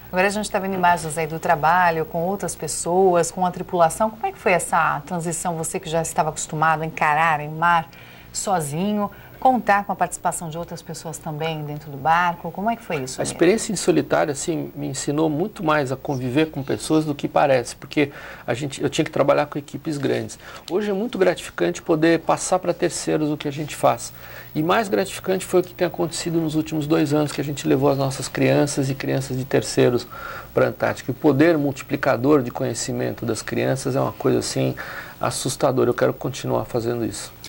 Agora a gente está vendo imagens aí do trabalho com outras pessoas, com a tripulação. Como é que foi essa transição? Você que já estava acostumado a encarar em mar sozinho, contar com a participação de outras pessoas também dentro do barco. Como é que foi isso? A experiência em solitário, assim, me ensinou muito mais a conviver com pessoas do que parece, porque eu tinha que trabalhar com equipes grandes. Hoje é muito gratificante poder passar para terceiros o que a gente faz. E mais gratificante foi o que tem acontecido nos últimos 2 anos, que a gente levou as nossas crianças e crianças de terceiros para a Antártica. O poder multiplicador de conhecimento das crianças é uma coisa, assim, assustadora. Eu quero continuar fazendo isso.